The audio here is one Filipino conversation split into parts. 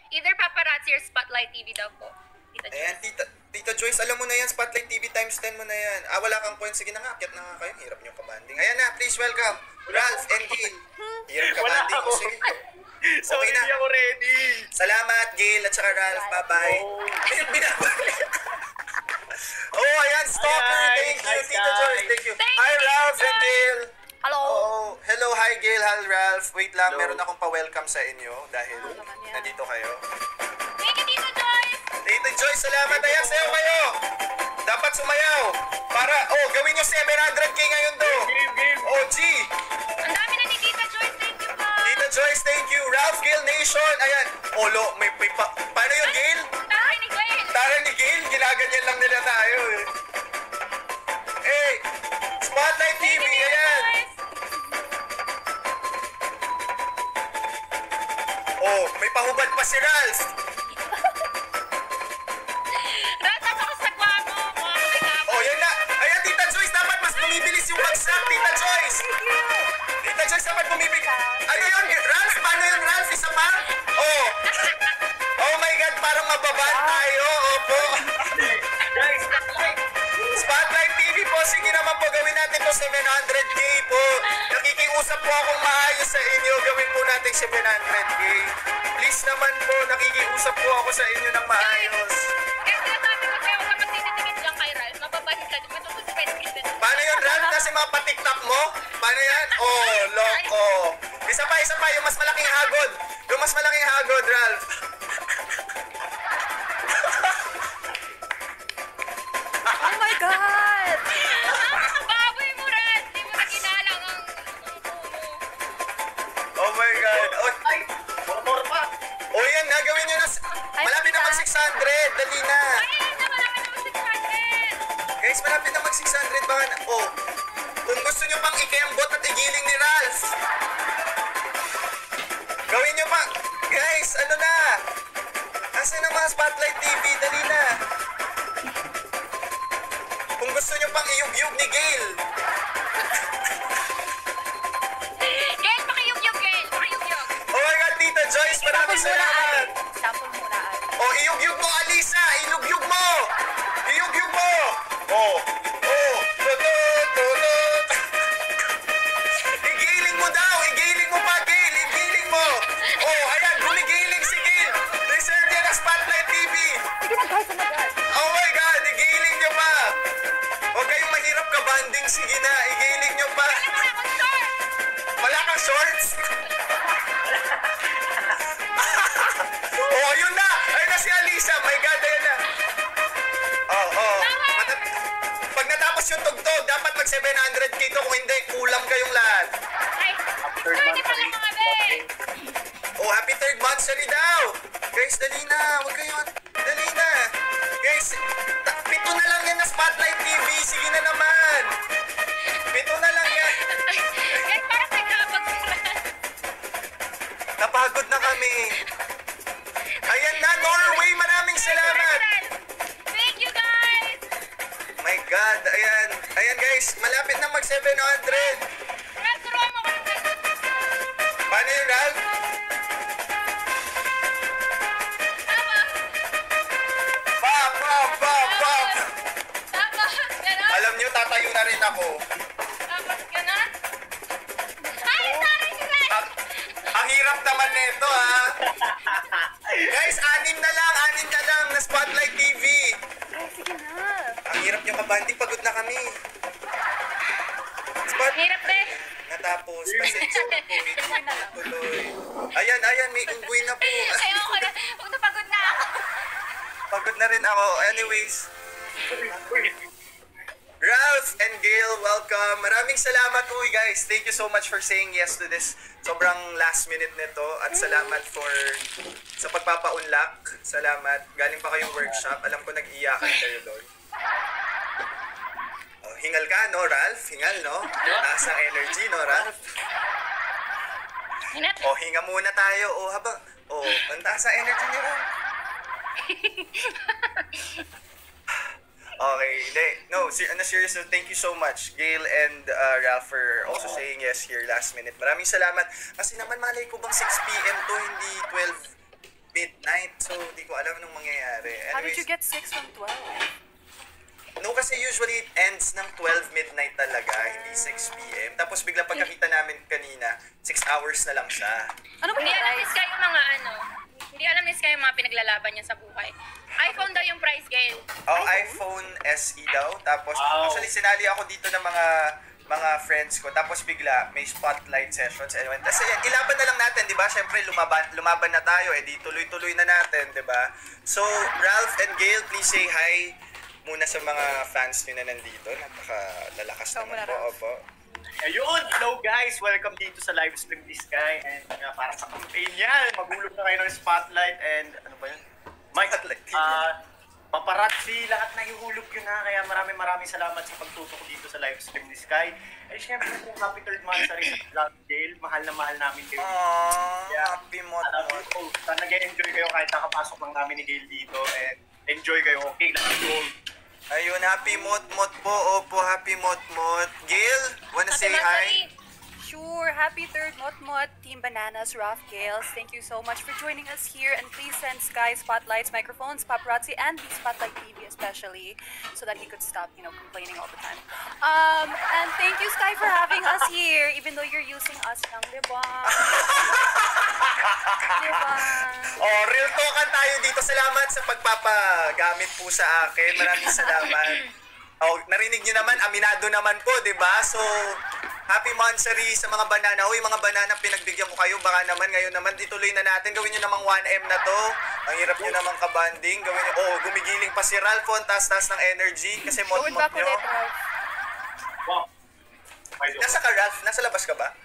Either Paparazzi or Spotlight TV daw po. Tita Joyce. Ayan, Tita Joyce, alam mo na yan, Spotlight TV times 10 mo na yan. Wala kang coin. Sige na nga, akyat na nga kayo. Hirap nyo kabanding. Ayan na, please welcome, Ralph and Gail. Hirap kabanding ko. Sige. Sorry, na. hindi ako ready. Salamat, Gail at saka Ralph. Bye-bye. Ayun, binabalik. Oh, ayan, stalker. Hi, Thank you, hi, Tita guys. Joyce. Thank you. Thank Hi, you, Ralph Tita and Gail. Hello. Oh, hello, hi Gail, hi Ralph. Wait lang, Hello. meron akong pa-welcome sa inyo dahil nandito kayo. Thank you, Tita Joyce. Tita Joyce, salamat. Ayan, sayo kayo. Dapat sumayaw. Para, gawin nyo 700k ngayon do. Game. Oh, G. Ang dami na ni Tita Joyce. Thank you po. Tita Joyce, thank you. Ralph, Gail Nation. Ayan. May paano yun, Gail? Taray ni Gail. Tara ni Gail, ginaganyan lang nila tayo eh. Hey, Spotlight TV, Thank you, Tita ayan. Joyce. Oh, may pahubad pa si Ralph. Rata ako sa kwamo. Oh, yan na. Ayan, Tita Joyce, dapat mas bumibilis yung bagsak, Tita Joyce. Tita Joyce, dapat bumibilis. Ano yun, Ralph? Paano yun, Ralph? Isa pa? Oh. Oh my God, parang mababan tayo. Opo. Guys, Spotlight TV po, sige naman po, gawin natin to 700k po. Nakikiusap po akong maayos sa inyo, gawin po natin 700k. Please naman po, nakikiusap po ako sa inyo ng maayos. Kaya sinasabi ko sa'yo, huwag ka magtitingin lang kay Ralph. Mababalik ka. Matutuspend ka na. Paano yun, Ralph? Kasi mapatiktak mo? Paano yan? Oh, loko. Isa pa, yung mas malaking hagod. Yung mas malaking hagod, Ralph. Oh my God! Baboy mo, Ralph. Di mo na ginalang ang pumo. Oh my God. ay, more pa. Oh, yan na, gawin nyo na. Malapit na mag 600. Dali na. Ayun na, malaki na 600. Guys, malapit na mag 600. Baka na. Oh, kung gusto nyo pang ikembot at igiling ni Ralph. Gawin nyo pa. Guys, ano na? Asan na mga Spotlight TV? Dali na. Kung gusto nyo pang iyug-yug ni Gail. Gail, pakiyug-yug, Gail. Pakiyug-yug. Oh my God, Tita Joyce, maraming salamat. Sample muna, Ali. Oh, iyug-yug mo, Alisa. Iyug-yug mo. Iyug-yug mo. Oh. Tutut. Igiling mo daw. Igiling mo pa, Gail. Igiling mo. Oh, ayan. Gumigiling si Gail. Reserve yan ang Spotlight TV. Sige na, guys. Ano, guys? Oh my God, igiling nyo pa. Huwag kayong mahirap ka banding. Sige na, igiling nyo pa. Wala akong short. Wala kang shorts? Oh, yun na. Ayun na si Alisa. My God, ayun na. Oh. Pag natapos yung tugtog, dapat mag 700k to. Kung hindi, kulang kayong lahat. Ay, 30 pa lang mga be. Oh, happy third monthsary daw. Guys, dali na. Huwag kayong... Dali na. Guys, 7 na lang yan na Spotlight TV. Sige na naman. 7 na lang yan. Ay, Gail, parang nagkakapagsulat. Napagod na kami. Ayan na, Norway. Maraming salamat. Thank you, guys. My God, ayan. Ayan guys, malapit na mag 700. Ralph, turuan mo ko ng ganito. Paano yun, Ralph? Tama. Pop. Tama. Ganon. Alam nyo, tatayo na rin ako. Tapos ganon. Ay, sorry si Ralph. Ang hirap naman nito, ha? Guys, 6 na lang na Spotlight TV. Ay, sige na. Ang hirap nyo kabanding, pagod na kami. Hirap, be. Natapos, pasensya na po. Tuloy. Ayan, may unggoy na po. Ayoko na. Huwag napagod na ako. Pagod na rin ako. Anyways, Ralph and Gail, welcome. Maraming salamat po, guys. Thank you so much for saying yes to this sobrang last minute nito. At salamat sa pagpapaunlak. Salamat. Galing pa kayong workshop. Alam ko nag-iyakan kayo doon. Oh, hingal ka, no, Ralph? Hingal, no? Taas ang energy, no, Ralph? Hinat. Oh, hinga muna tayo. Ang taas ang energy ni Ralph. Okay, hindi. No, seriously, thank you so much, Gail and Ralph, for also saying yes here last minute. Maraming salamat. Kasi naman malay ko bang 6 p.m. to, hindi 12 midnight. ko alam nung mangyayari. How did you Anyways, get 6 from 12? no, kasi usually it ends ng 12 midnight talaga, hindi 6 p.m. Tapos biglang pagkakita namin kanina, 6 hours na lang siya. Ano ba Hindi yung alam ni price? Sky yung mga ano. Hindi alam ni Sky yung mga pinaglalaban niya sa buhay. iPhone daw yung price, Gail. Oh, iPhone SE daw. Tapos, Wow. actually, sinali ako dito ng mga friends ko. Tapos bigla, may spotlight sessions. And when, kasi ilaban na lang natin, di ba? Siyempre, lumaban na tayo. Eh, di tuloy-tuloy na natin, di ba? So, Ralph and Gail, please say hi muna sa mga fans nyo na nandito. Napaka-lalakas Ikaw naman muna, po. Ralph. Opo. Ayun, hello guys! Welcome dito sa live stream this Sky. And para sa campaign yan, magulog na kayo ng spotlight and ano ba yun? Mike, Spotlight. paparazzi, lahat na ihulog yun ha. Kaya maraming salamat sa pagtutok dito sa live stream ni Sky. And syempre kung happy third month sa rin sa Gail, mahal na mahal namin kayo. Aww, Yeah. happy mo. Alam ko, sana nag-enjoy kayo kahit nakapasok lang namin ni Gail dito. And enjoy kayo, okay? Let's go! Ayun, happy mot-mot po. Opo, happy mot-mot. Gail, wanna say hi? Sure. Happy third Mot Team Bananas, Ralph Gales. Thank you so much for joining us here, and please send Sky spotlights, microphones, paparazzi, and the Spotlight TV especially, so that he could stop, complaining all the time. And thank you, Sky, for having us here, even though you're using us lang, diba? Diba? Oh, real talkan tayo dito. Salamat sa pagpapagamit po sa akin. Maraming salamat. Oh, narinig niyo naman, aminado naman po, 'di ba? So, happy Monthsary sa mga banana. Uy, mga banana, pinagbigyan ko kayo. Baka naman ngayon naman ituloy na natin. Gawin niyo namang 1M na 'to. Ang hirap niyo namang kabanding. Gawin niyo. Oh, gumigiling pa si Ralph. Ang taas-taas ng energy kasi Going mot-mot back niyo. ulit, Ralph. Wow! Ay, Nasa ka, Ralph? Nasa labas ka ba?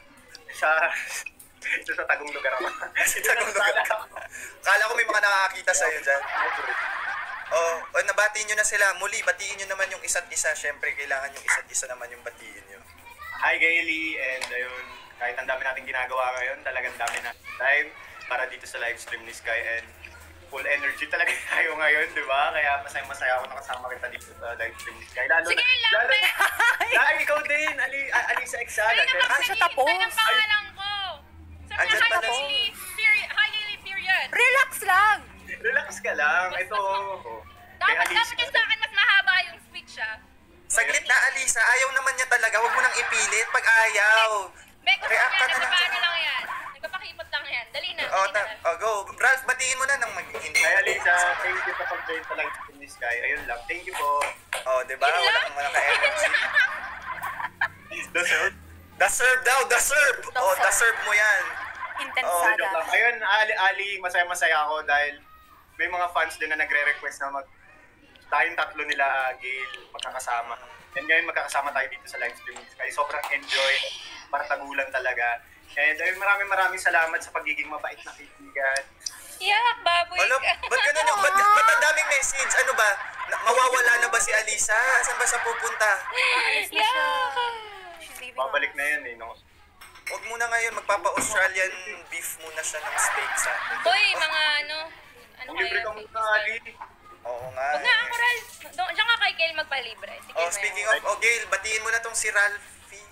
sa tagong lugar ako. Sa tagong lugar ka. Kala ko may mga nakakita sa'yo dyan. Oh, nabati nyo na sila. Muli, batiin nyo naman yung isa't isa. Siyempre, kailangan yung isa't isa naman yung batiin nyo. Hi Gaily, and ayun, kahit ang dami natin ginagawa ngayon, talagang dami na time para dito sa live stream ni Sky, and full energy talaga tayo ngayon, di ba? Kaya masaya ako nakasama kita dito sa live stream ni Sky. Lalo Sige, lalo, Lampet! dahil ikaw din, Alisa Exala. Ay, siya tapos. nakakalimutan ng pangalan ko. Sabi Andyan na, pala hi, si- Gaily, period. Hi, Gaily, period. Relax lang! Relax ka lang, ito. Kay Dapat Alisa. yung sa akin mas mahaba yung speech, ah. Saglit na, Alisa. Ayaw naman niya talaga. Huwag mo nang ipilit pag ayaw. Beko React ka yan, na lang. nagpapaano lang yan. Nagpapakipot lang yan. Dali na, Oh, dali na. go. Ralph, batiin mo na nang hindi. Hi Alisa, thank you sa pag-join sa live stream ni Sky. Ayun lang, thank you po. Oh, di ba? Wala kang mga ka-energy. Deserve. The serve daw, the serve. Oh, the serve mo yan. Oh, Intensada. joke lang. Ayun, Ali, masaya-masaya ako dahil may mga fans din na nagre-request na tayong tatlo nila, Gail, magkakasama. And ngayon magkakasama tayo dito sa live stream. Kaya sobrang enjoy, partagulan talaga. And ayun, maraming salamat sa pagiging mabait na kaibigan. Yak, baboy Ano, ka. ba't ganun yung, ba't ang daming message? Ano ba? Mawawala na ba si Alisa? Saan ba siya pupunta? Alis na siya. Yak. She's leaving Babalik us. na yan no? Huwag muna ngayon, magpapa-Australian beef muna siya ng steak sa akin. Hoy, mga ano. Ano Kung libre kayo? ka muna, Ali. Oo nga. Huwag na ako, Ral. Diyan ka kay Gail magpalibre. Sige, Oh, speaking of, Gail, batiin mo na tong si Ralphie.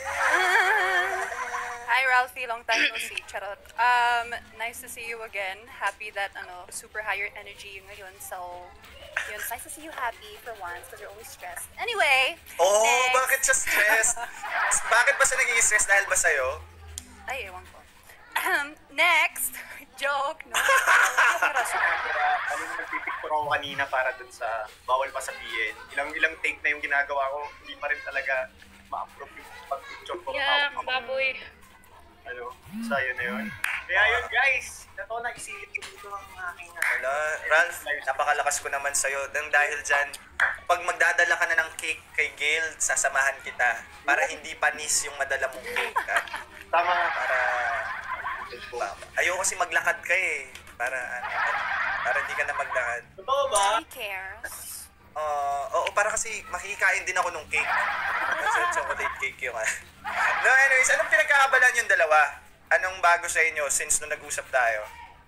Hi, Ralphie. Long time no see. Charot. Nice to see you again. Happy that, super higher energy yung ngayon. So, yun, it's nice to see you happy for once because you're always stressed. Anyway, Oh, next. bakit siya stressed? Bakit ba siya naging stress dahil ba sa'yo? Ay, ewan ko. Next. Joke, no? Joke na rason. Kaya kanina nagpipicture ako kanina para dun sa bawal pa sabihin. Ilang take na yung ginagawa ko, hindi pa rin talaga ma-approve yung pag-picture ko. Yak, baboy. Ano, sa yun na yun. Kaya yun guys, ito na isilip ko dito ang aking Wala, Ralph, napakalakas ko naman sa'yo. Nang dahil dyan, pag magdadala ka na ng cake kay Gail, sasamahan kita. Para hindi panis yung madala mong cake. At Tama nga. ayaw kasi maglakad ka eh. Para hindi ka na maglakad. Totoo ba? He cares. Oo, para kasi makikikain din ako nung cake. Kasi chocolate cake yung No, anyways, anong pinagkakabalan yung dalawa? Anong bago sa inyo since nung nag-usap tayo?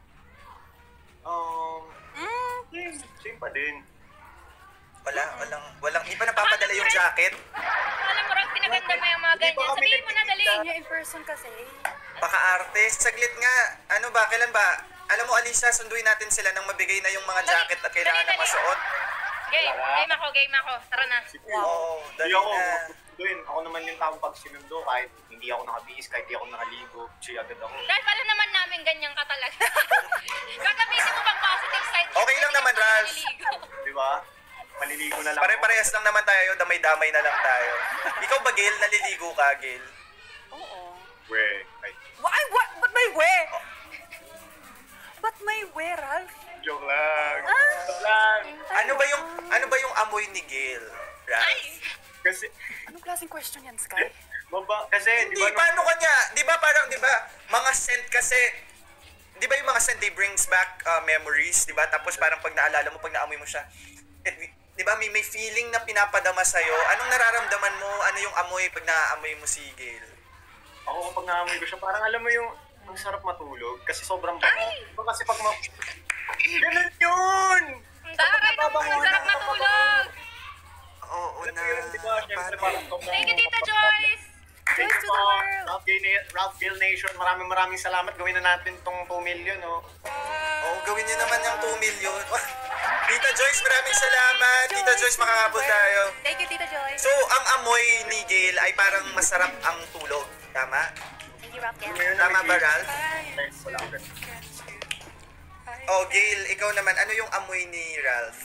Same pa din. Walang, hindi pa napapadala yung jacket. Alam mo, Ral, pinaganda mo yung mga Hindi pa ganyan. kami Sabihin mo na, dali. Yun yung in person kasi. Paka-arte, saglit nga. Ano ba, kailan ba? Alam mo, Alisa, sunduin natin sila nang mabigay na yung mga jacket at kailangan na Dali. masuot. Game ako. Tara na. Oo, dali Hindi ako. na. Doon, ako naman yung taong pag sinundo kahit hindi ako nakabihis, kahit hindi ako nakaligo. Siya agad ako. Dahil pala naman namin ganyan ka talaga. Gagamitin mo pang positive side. Okay lang naman, Ralph. Naliligo. Di ba? Maliligo na lang Pare-parehas lang naman tayo, damay-damay na lang tayo. Ikaw ba, Gail? Naliligo ka, Gail? Oo. We, ay, Why? What? Ba't may we? Ba't may we, Ralph? joke lang. Ah. Joke lang. Ano ba yung amoy ni Gail, Ralph? Kasi, Anong klaseng question yan, Sky? kasi, Hindi, paano kanya? Di ba mga scent kasi, di ba yung mga scent, they brings back memories, di ba? Tapos parang pag naalala mo, pag naamoy mo siya, di ba may feeling na pinapadama sa'yo. Anong nararamdaman mo? Ano yung amoy pag naaamoy mo si Gail? Ako kapag naamoy ko siya, parang alam mo yung, ang sarap matulog kasi sobrang bango. Kasi pag ganun yun! Taray naman, masarap matulog. Oo na. Di ba, syempre parang Thank you, Tita Joyce. Thank Joyce you to the po, world. Ralph Gail Nation. Maraming salamat. Gawin na natin tong 2 million, oh. Oo, gawin niyo naman yung 2 million. Tita Joyce, maraming salamat. Tita Joyce, makakabot tayo. Thank you, Tita Joy. So, ang amoy ni Gail ay parang masarap ang tulog. Tama? Thank you, Rock Gang. Tama ba, Ralph? Wala ako. Oh, Gail, ikaw naman, ano yung amoy ni Ralph?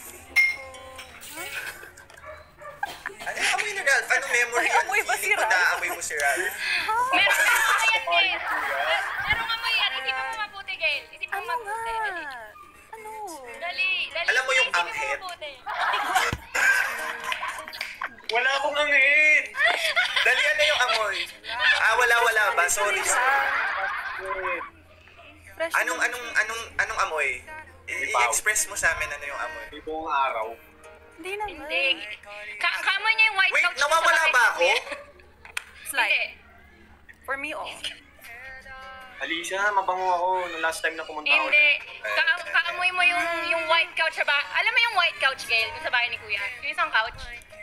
Ano yung amoy ni Ralph? Ano memory? May amoy ba si Feeling ko Ralph? naamoy mo si Ralph. Meron amoy yan, Gail. Merong amoy yan. Isipin mo mabuti, Gail. Isipin mo Ano mabuti. nga? Dali. Ano? Dali. Alam mo yung Isipin mo anghit? mabuti. Wala akong angin! Dalian na yung amoy. Wala ba? Sorry. Fresh Anong amoy? I-express mo sa amin ano yung amoy. May buong araw. Hindi naman. Hindi. Kamoy niya yung white Wait, couch. nawawala sa bahay ba ni ako? Kuya. Slide. Hindi. For me, oh. Alicia, mabango ako nung last time na pumunta ako. Hindi. Kaamoy mo yung white couch sa bahay. Alam mo yung white couch, Gail, dun sa bahay ni Kuya? Yung isang couch.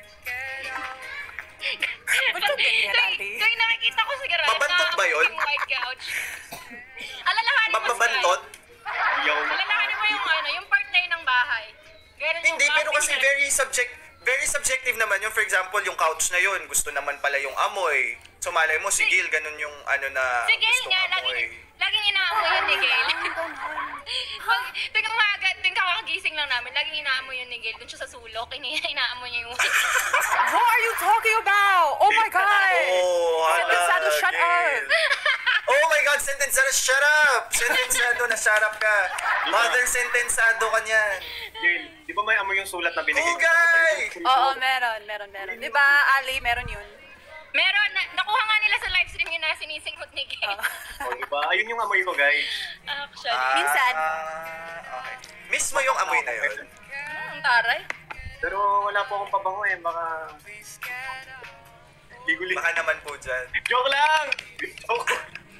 Ba't ka ganyan, ate? Tuwing nakikita ko sa garage, Mabantot ba yun? yung white couch. Alalahanin mo, Mababantot? Hindi ako Alalahanin mo yung part na yun ng bahay. Ganun yung Hindi, pero kasi camping very subjective naman yung, for example, yung couch na yun, gusto naman pala yung amoy. So malay mo, si Gail, ganun yung ano na Si Gail gustong nga, amoy. laging inaamoy yun ni Gail. Ganon. Tuwing umaga, tuwing kakagising lang namin, laging inaamoy yun ni Gail. Doon siya sa sulok, inaamoy niya yung white couch. What are you talking about? Oh my God! Oh, hala, Sentenciado, shut Gail. Oh my God, sentenciado, shut up! Sentenciado na, shut up ka. Mother, sentenciado ka niyan. Gail, di ba may amoy yung sulat na binigay? Hugay! Oo, meron. Di ba, Ali, meron yun? Meron, nakuha nga nila sa live stream yun na sinisingot ni Gail. O, di ba? Ayun yung amoy ko, guys. Actually. Minsan. Okay. Miss mo yung amoy na yun? Ang taray. Pero wala po akong pabango eh. Baka... Liguli. Baka naman po dyan. Joke lang! Joke.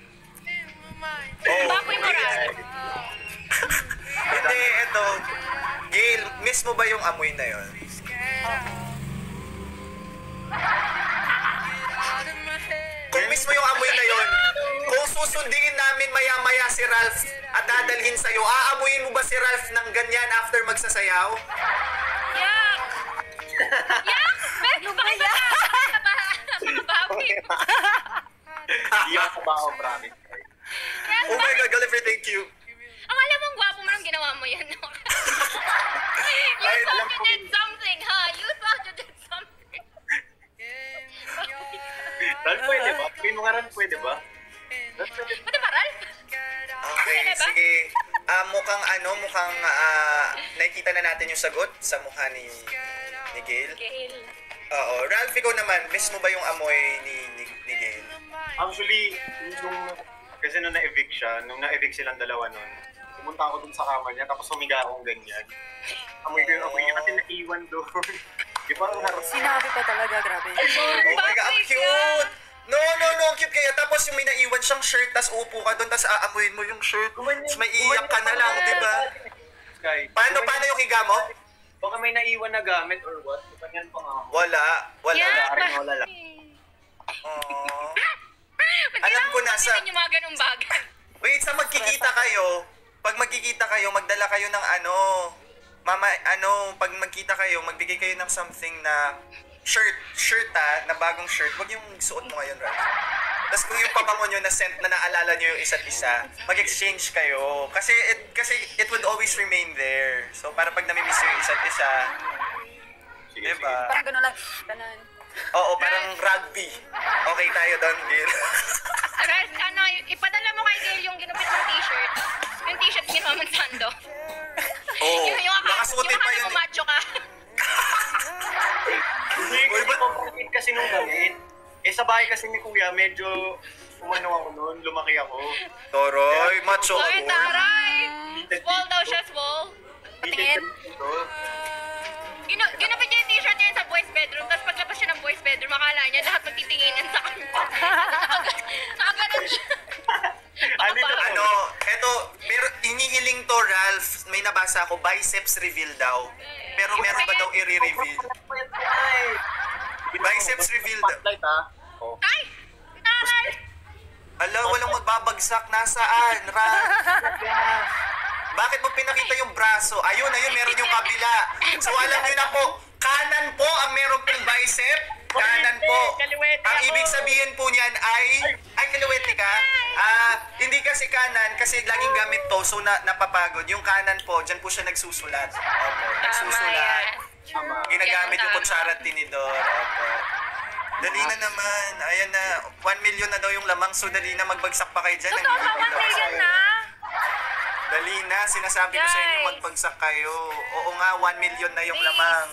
Oh, Baboy mo rin. Hindi, eto. Gail, miss mo ba yung amoy na yun? Kung miss mo yung amoy na yun, kung susundin namin maya-maya si Ralph at dadalhin sa'yo, aamuyin mo ba si Ralph ng ganyan after magsasayaw? Yak! Yak! Ano ba yan? Baboy. Hindi ako kabaho, promise. Oh my God, Gulliver, thank you. Ang alam mong gwapo mo nang ginawa mo yan, no? You Ay, thought alam you ko. did something, ha? You thought you did something. Ralph, pwede ba? Pwede mo nga Ralph, pwede ba? Ralph, pwede ba? Pwede ba, Ralph? Okay, Pwede ba? sige. Mukhang nakikita na natin yung sagot sa mukha ni Gail. Gail. Oo. Ralph, ikaw naman, miss mo ba yung amoy ni Gail? Actually, kasi nung na-evict siya, nung na-evict silang dalawa nun, pumunta ako dun sa kama niya, tapos humiga akong ganyan. Amoy ko yung amoy niya kasi naiwan doon. Di ba ang harap? Sinabi pa talaga, grabe. Oh my God, ang Bakit cute! No, ang cute kaya. Tapos yung may naiwan siyang shirt, tapos upo ka doon, tapos aamuyin mo yung shirt. Tapos may iyak ka na lang, di ba? Sky, Paano yung higa mo? baka may naiwan na gamit or what? Ganyan pa nga ako. Wala. Yeah, Wala lang. Aww. Ba't Alam ko kailangan nasa- gamitin yung mga ganung bagay? Wait, sa magkikita kayo, pag magkikita kayo, magdala kayo ng pag magkita kayo, magbigay kayo ng something na shirt na bagong shirt. Wag yung suot mo ngayon, right? Tapos kung yung pabango nyo na scent na naalala nyo yung isa't isa, mag-exchange kayo. Kasi it would always remain there. So, para pag namimiss nyo yung isa't isa, diba? Parang gano'n lang. Ganun. Oo, parang rugby. Okay tayo doon, Gil. Guys, ipadala mo kay Gail yung ginupit ng t-shirt. Yung t-shirt ginawa mong sando. Oo, yung nakasuotin pa yun. Yung macho ka. Hindi kasi complete kasi nung gamit. Sa bahay kasi ni Kuya, medyo umano ako noon, lumaki ako. Toroy, macho Oy, ako. taray! Swole daw siya, swole. Patingin. Ginupit niya yung t-shirt niya sa boys bedroom, tapos paglabas siya ng boys bedroom, akala niya lahat magtitinginan sa kanya. Nakaganon siya. Pero inihiling to, Ralph, may nabasa ako, biceps reveal daw. Pero meron ba daw i-reveal? Biceps reveal daw. Spotlight ha? Ay! Taray! Ala, walang magbabagsak. Nasaan, Ralph? Bakit mo pinakita yung braso? Ayun, meron yung kabila. So, alam nyo na po, kanan po ang meron pong bicep. Kanan po. Kaliwete Ang ako. ibig sabihin po niyan ay kaliwete ka? Hindi kasi kanan, kasi laging gamit to, so napapagod. Yung kanan po, dyan po siya nagsusulat. Opo, nagsusulat. Ginagamit yung kutsara at tinidor. Opo. Dali na naman. Ayan na. 1 million na daw yung lamang, so dali na magbagsak pa kayo dyan. Totoo ba, 1 million na? Dali na, sinasabi ko sa inyo Guys. magbagsak kayo. Oo nga, 1 million na yung lamang.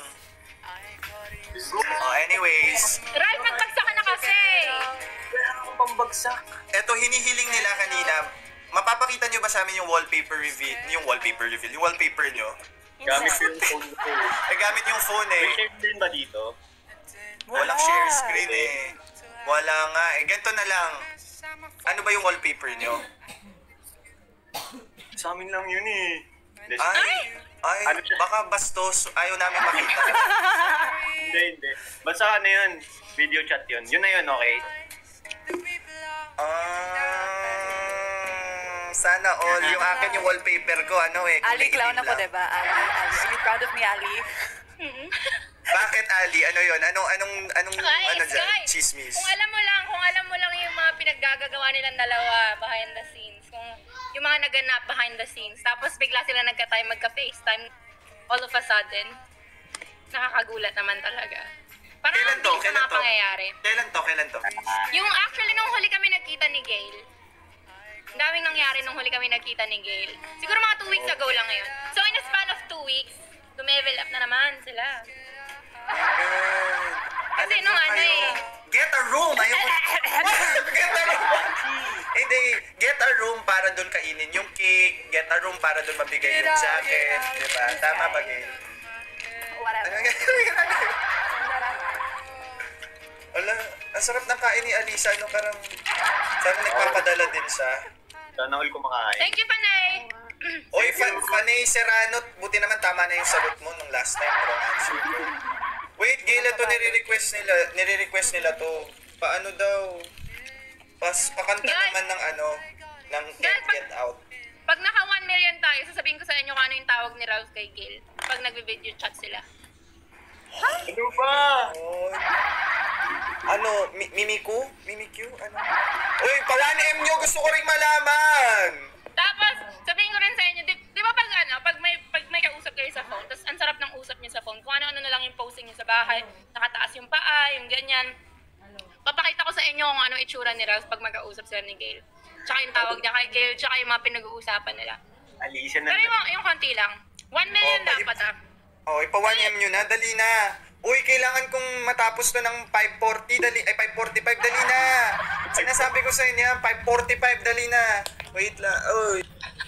Oh, anyways, Ralph, magbagsak ka na kasi. Pambagsak. eto hinihiling nila kanina. Mapapakita nyo ba sa amin yung wallpaper reveal? Yung wallpaper nyo? Gamit yung phone ko. Gamit yung phone May eh. share din ba dito? Walang share screen eh. Wala nga eh. Ganito na lang. Ano ba yung wallpaper nyo? Sa amin lang yun eh. Ay, Ano siya? baka bastos. Ayaw namin makita. Hindi. Basta ano yun? Video chat yun. Yun na yun, okay? Sana all. Yung akin yung wallpaper ko, Ali, kulay clown itim ako, lang. diba? Ali. Are you proud of me, Ali? Bakit, Ali? Ano yun? Anong Guys, dyan? guys, Chismis. kung alam mo lang yung mga pinaggagawa nilang dalawa behind the scenes, kung yung mga naganap behind the scenes, tapos bigla sila nagka-time, magka-FaceTime, all of a sudden, nakakagulat naman talaga. Parang Kailan ang to? bilis ng mga pangyayari. Kailan to? Yung actually, nung huli kami nagkita ni Gail, ang daming nangyari nung huli kami nagkita ni Gail. Siguro mga 2 weeks ago lang ngayon. So in a span of 2 weeks, lumevel up na naman sila. Kasi nung Get a room! Ayaw ko. Get a room! Hindi, get a room para doon kainin yung cake, get a room para doon mabigay yung jacket, diba? Tama ba, Gail? Whatever. Wala, ang sarap ng kain ni Alisa, parang sana nagpapadala din siya. Sana all kumakain. Thank you, Panay! Oy, Fanny Serrano, buti naman tama na yung sagot mo nung last time, wrong answer ko. Wait, Gail, ito nire-request nila to. Paano daw? Pakanta Guys! naman ng Guys, Get Out. Pag naka 1 million tayo, sasabihin ko sa inyo kung ano yung tawag ni Ralph kay Gail. Pag nagbe-video chat sila. Ano ba? Mimiku? Ano? Uy, pa 1M nyo, gusto ko rin malaman! Tapos, sabihin ko rin sa inyo, di ba pag may kausap kayo sa phone, tapos ang sarap ng usap niyo sa phone, kung ano-ano na lang yung posting niyo sa bahay, nakataas yung paa, yung ganyan. Papakita ko sa inyo kung ano itsura ni Ralph pag magkausap sila ni Gail. Tsaka yung tawag niya kay Gail, tsaka yung mga pinag-uusapan nila. Alicia na. Pero yung konti lang. 1 million dapat Oh, ipa 1M nyo na, dali na. Uy, kailangan kong matapos to ng 5:45, dali na. Sinasabi ko sa inyo, 5:45, dali na. Wait lang, uy.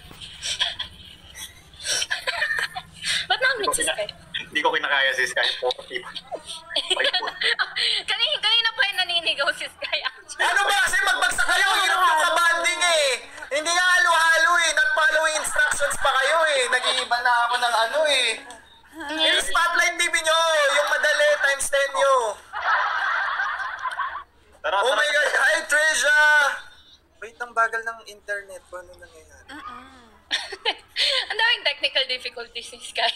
Ba't nakamit si Sky? Hindi ko kinakaya si Sky. 40. Kanina pa yung naninigaw si Sky actually. Ano ba kasi magbagsak kayo, hirap yung kabanding eh. Hindi nga halo-halo eh, not following instructions pa kayo eh. Nag-iiba na ako ng Yung Spotlight TV nyo, yung madali times 10 nyo. Tara, Oh tara. my God, hi Treasure! Wait, ang bagal ng internet. Paano nangyayari? Ang daming technical difficulties ni Sky.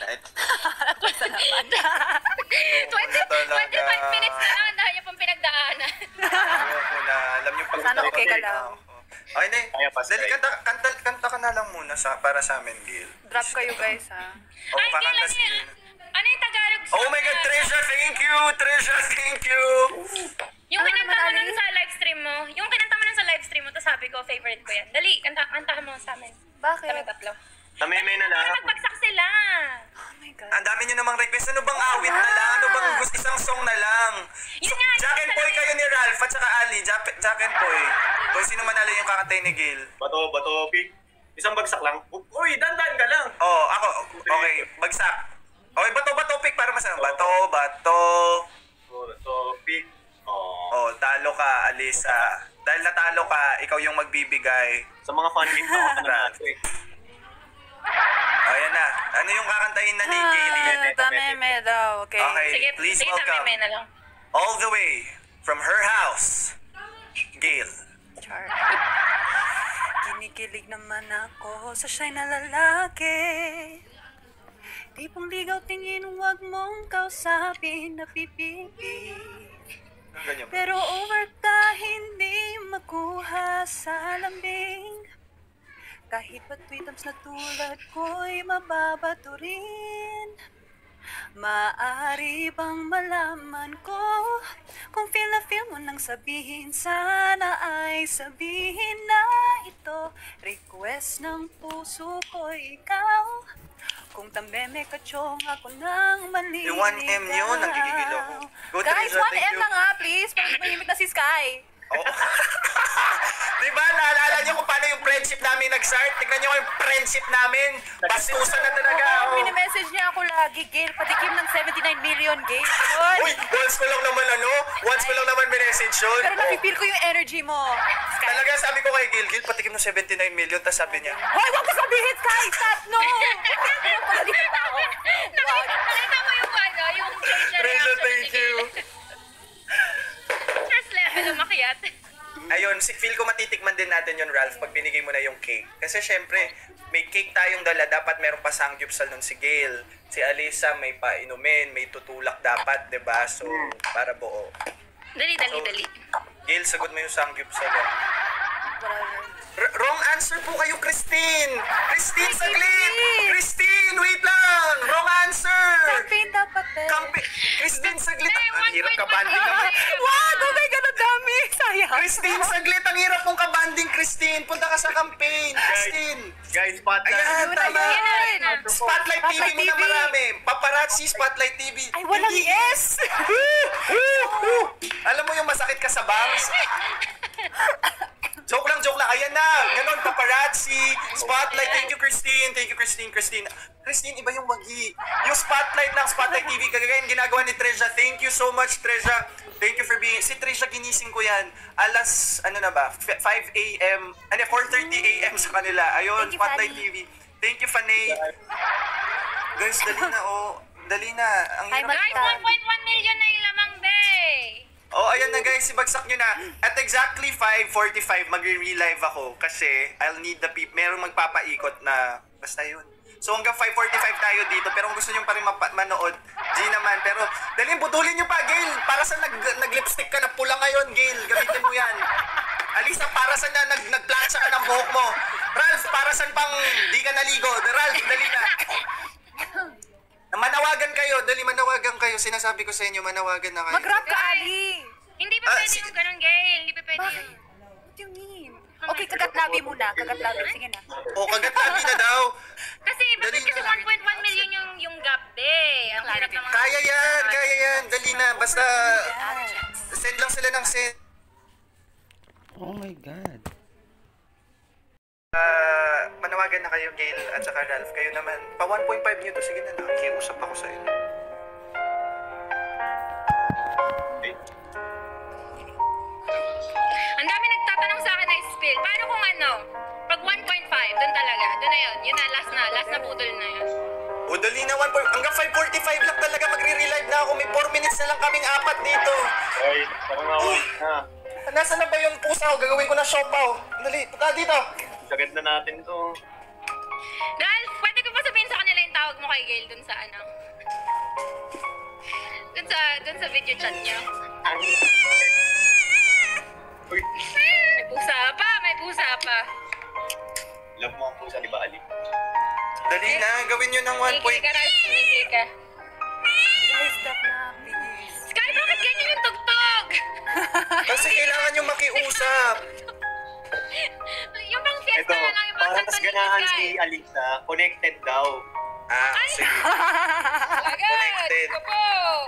25 minutes na lang, ang dahil niya pang pinagdaanan. Ayoko na. Alam niyo pag... Sana okay ka lang. Ay, hindi. Kaya pa, Dali, Sky. kanta ka na lang muna para sa amin, Gil. Drop kayo guys ha. Oo, Ay, kakanta kailan si niya? Gil. Ano yung Tagalog? Oh my God, Trisha, thank you! Trisha, thank you! Yung Ano kinanta mo naman, nun Ali? sa live stream mo. Yung kinanta mo nun sa live stream mo, tapos sabi ko, favorite ko yan. Dali, kantahan mo sa amin. Bakit? Kami tatlo. Tameme na lang. Para magbagsak sila. Oh my God. Ang dami niyo namang request. Ano bang awit na lang? Ano bang gusto? Isang song na lang. Yun nga, Jack and Poy kayo ni Ralph at saka Ali. Jack and Poy. Kung sino manalo yung kakantay ni Gil. Bato, pick. Isang bagsak lang. Uy, dandan ka lang. Oh, ako. Okay, bagsak. Okay, bato, pick para masama. Bato. Bato, pick. Oh. Oh, talo ka, Alisa. Dahil natalo ka, ikaw yung magbibigay. Sa mga fun games na ako natin. Oh, yan na. Ano yung kakantahin na ni Gil? Tameme daw, okay. Okay, Sige, please sige, welcome. sabi na lang. All the way from her house, Gil. Char. Kinikilig naman ako sa shy na lalaki. Tipong ligaw tingin, huwag mong kausapin na pipili. Ganyan ba? Pero over ka, hindi makuha sa lambing. Kahit pa tweetams na tulad ko'y mababato rin. Maaari bang malaman ko kung feel na feel mo nang sabihin, sana ay sabihin na ito. Request ng puso ko ikaw. Kung tameme ka chong ako nang maliligaw. Yung 1M yun, nagigigil ako. Go, Guys, Teresa, thank 1M you. na nga please. Para mahimik na si Sky. Oh. Diba, naalala niyo kung paano yung friendship namin nag-start? Tignan niyo yung friendship namin. Bastusan na talaga. Oo, Oh. mini-message niya ako lagi, Gail. Patikim ng 79 million, Gail. Yun. Uy, once ko lang naman once ko lang naman minessage yun. Pero napipil ko yung energy mo. Sky. Talaga sabi ko kay Gil, patikim ng 79 million, tapos sabi niya, Hoy, wag mo sabihin, Sky! Stop! No! Pagalitan pa ako. Wag. Nakita mo yung ano, yung Teresa, thank you. First level umakyat. Ayun, feel ko matitikman din natin yun, Ralph, pag binigay mo na yung cake. Kasi syempre, may cake tayong dala, dapat meron pa sangyupsal nun si Gail. Si Alisa, may painumin, may tutulak dapat, 'di ba? So, para buo. Dali. Gail, sagot mo yung sangyupsal. Whatever. Wrong answer po kayo, Christine! Christine, saglit! Christine! Christine, wait lang! Wrong answer! Campaign dapat eh. Christine, saglit! Eh, Ang hirap 1.1 kabanding naman. Wag! Oh my God, ang dami! Sayang. Christine, saglit! Ang hirap mong kabanding, Christine! Punta ka sa campaign! Christine! Guys, spotlight. Ayan, Yun na tama! yun. Spotlight TV Spotlight mo na TV. marami! Paparazzi, Spotlight TV! Ay, walang Hindi. yes! Alam mo yung masakit ka sa bars? Joke lang. Ayan na. Ganon, paparazzi, spotlight. Thank you, Christine. Christine, iba yung wagi. Yung spotlight ng Spotlight TV, kagaya ginagawa ni Trisha. Thank you so much, Trisha. Thank you for being... Si Trisha, ginising ko yan. Alas, 5 a.m. 4:30 a.m. sa kanila. Ayun, Thank you, Spotlight Fanny. TV. Thank you, Fanny. Guys, dali na. Ang Ay, hirap. Guys, 1.1 million na yung lamang day. Oh, ayan na guys, ibagsak nyo na. At exactly 5:45, magre-relive ako kasi I'll need the people. Merong magpapaikot na, basta yun. So hanggang 5:45 tayo dito, pero kung gusto nyo pa rin manood, G naman. Pero dalhin, budulin nyo pa, Gail. Para sa nag-lipstick ka na pula ngayon, Gail. Gamitin mo yan. Alisa, para sa nagplancha ka ng buhok mo. Ralph, para sa pang di ka naligo. Ralph, dali na. Manawagan kayo. Sinasabi ko sa inyo, manawagan na kayo. Mag-rap ka, Ali! Hindi pa pwede yung ganun, Gail. Hindi pa pwede Bakit? yun. What do you mean? Okay, kagatlabi muna. Kagatlabi. Sige na. O, kagat-labi na daw. Kasi, bakit kasi 1.1 million yung gap day? Ang hirap naman. Kaya yan. Dali na. Basta, send lang sila ng send. Oh my God. Manawagan na kayo, Gail, at saka Ralph. Kayo naman. Pa 1.5 nyo to. Sige na, nakikiusap ako sa inyo. Ang dami nagtatanong sa akin na spill. Paano kung ano? Pag 1.5, doon talaga. Doon na yun. Yun na, last na putol na yun. O, dali na. Hanggang 5:45 lang talaga magre-relive na ako. May 4 minutes na lang kaming apat dito. Ay, parang ako. Nasaan na ba yung pusa ko? Gagawin ko na siopaw. Dali, punta dito. Sagad na natin to. Ralph, pwede ko ba sabihin sa kanila yung tawag mo kay Gail dun sa ano? Dun sa video chat niyo. Uy, May pusa pa, may pusa pa. love mo ang pusa, di ba, Ali? Dali na, gawin nyo ng 1 Tumigil point. ka, Ralph. Tumigil ka. Guys, stop na, please. Sky, bakit ganyan yung tugtog? Kasi kailangan nyo makiusap. Yung bang Ito, fiesta na lang yung bang para Santo mas Niño, ganahan Sky. si Alita, connected daw. Ah, sige. Agad! Connected. Ko po!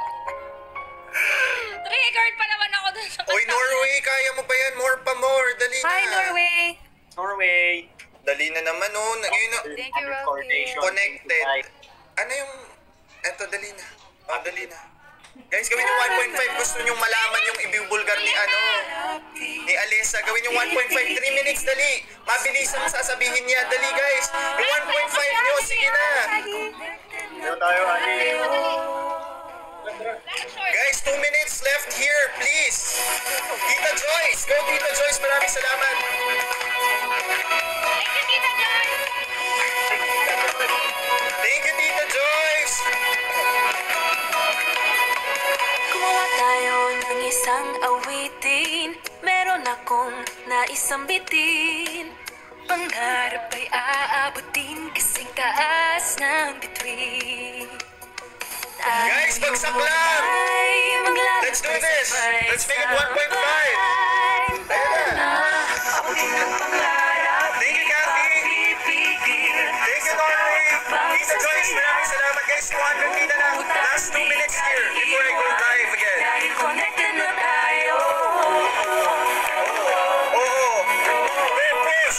Triggered pa naman ako dun sa Oy, Norway, kaya mo pa yan? More pa more. Dali na. Hi, Norway! Norway. Dali na naman, oh. Thank you, Rocky. Connected. Ano yung... Eto, dali na. Oh, dali na. Guys, gawin yung 1.5. Gusto nyong malaman yung ibibulgar ni ano. Ni Alessa. Gawin yung 1.5. 3 minutes, dali. Mabilis ang sasabihin niya. Dali, guys. Yung 1.5 nyo. Sige na. Dito tayo, Ali. Guys, 2 minutes left here, please. Tita Joyce. Go, Tita Joyce. Maraming salamat. Thank you, Tita Joy! Thank you, Tita Joyce. Gumawa tayo ng isang awitin. Meron akong naisang bitin. Pangarap ay aabutin kasing taas ng bituin. Guys, bagsak lang. Let's do this. Let's make it 1.5. Ayun na. Thank you, Kathy. Thank you, Norway. Tita Joyce, maraming salamat. Guys, 200 na lang. Last 2 minutes here before I go live again. Connected na tayo. Oo. Hey, push.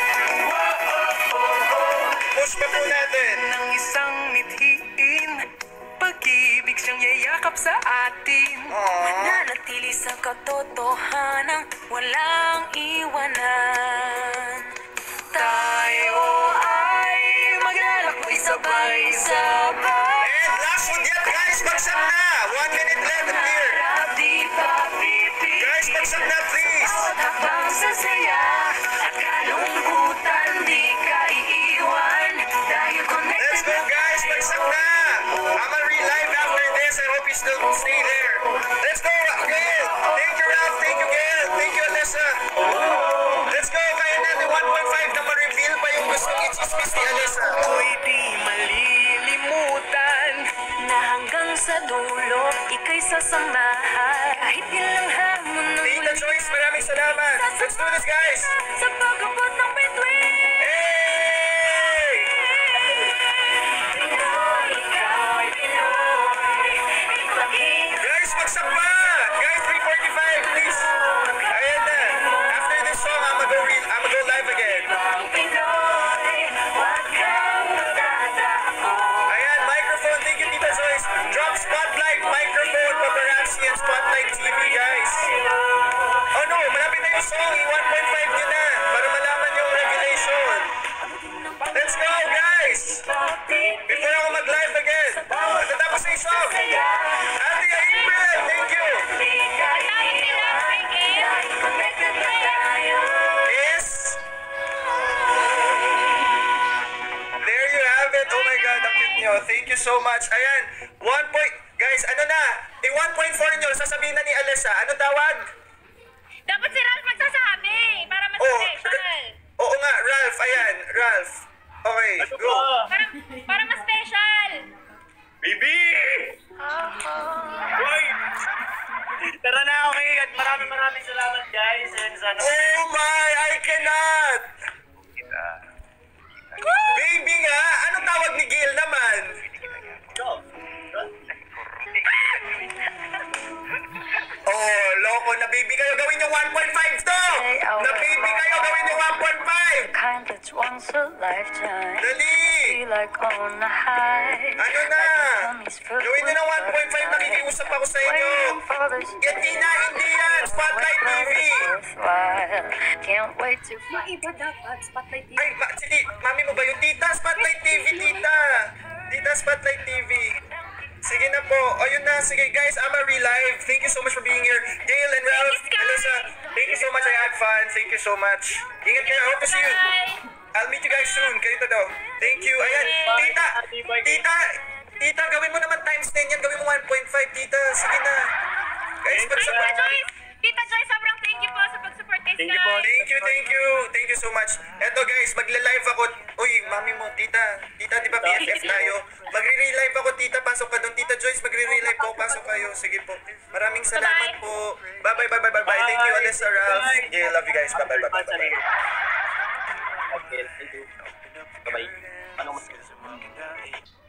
Push pa po natin. Ng isang mithiin, pag-ibig siyang yayakap sa atin. Mananatili sa katotohanan, walang iwanan. Tayo ay maglalakbay sabay-sabay. And last one yet, guys. Bagsak na. 1 minute left here. Di pa pipigil. Guys, bagsak na, please. Bawat hakbang sa saya at kalungkutan, di ka iiwan. Dahil Let's connected go, guys. Bagsak na. I'm gonna relive after this. I hope you still stay there. Let's go, Gail. Thank you, Ralph. Thank you, Gail. Thank you, Alessa. Let's go. Kaya natin 1.5 na ma-reveal pa yung gustong i-chismis ni Alessa. Ako'y di malilimutan. na hanggang sa dulo, ika'y sasamahan. Kahit ilang hamon ng Tita Joyce, maraming salamat. Let's do this, guys. sa pag-abot ng bituin. Hey! Pinoy, ikaw ay Pinoy. Ipakita Guys, bagsak pa. Guys, 3:45, please. Ayan na. After this song, I'ma go live again. ang Pinoy. Huwag kang magtatako. Ayan, microphone. Thank you, Tita Joyce. Drop spotlight, microphone, paparazzi, and spotlight TV, guys. Oh no, malapit na yung song. I-1.5 nyo na para malaman yung regulation. Let's go, guys. Before ako mag-live again. Matatapos na yung song. Ate April, thank you. Yes. There you have it. Oh my God, ang cute nyo. Thank you so much. Ayan, 1 point. Guys, ano na? I-1.4 nyo, sasabihin na ni Alessa. Ano tawag? Dapat si Ralph magsasabi para mas Oh, special. Oo nga, Ralph. Ayan, Ralph. Okay, go. Para mas special. Baby! Uy! Tara na, okay. At maraming salamat, guys. And sana... Oh my, I cannot. Baby nga, ano tawag ni Gail naman? Oh, loko na baby kayo. Gawin yung 1.5 to. Na baby kayo, gawin yung 1.5. Kind that's once a lifetime. Dali. Feel like on a high. Ano na? Gawin nyo ng 1.5. Nakikiusap ako sa inyo. Hindi na, hindi yan. Spotlight TV. Can't wait to Iba dapat, spotlight TV. Ay, sige, mami mo ba yung tita? Spotlight TV, tita. Tita, Spotlight TV. Sige na po. Ayun na. Sige, guys. I'm a relive. Thank you so much for being here. Gail and Ralph, Alyssa, thank you so much. I had fun. Thank you so much. Ingat kayo. I hope to see you. I'll meet you guys soon. Kayo to daw. Thank you. Ayan, tita, gawin mo naman times 10 yan. Gawin mo 1.5, tita. Sige na. Guys, Tita Joyce, sobrang thank you po sa pag-support kay Sky. Thank you so much. Eto guys, magla-live ako. Uy, mami mo, tita, di ba BFF tayo? Magre-relive ako, tita, pasok ka doon. Tita Joyce, magre-relive po, pasok kayo. Sige po. Maraming salamat po. Bye. Thank you, Alessa, Ralph. Yeah, love you guys. Bye. Okay, thank you. Bye-bye. Ano mas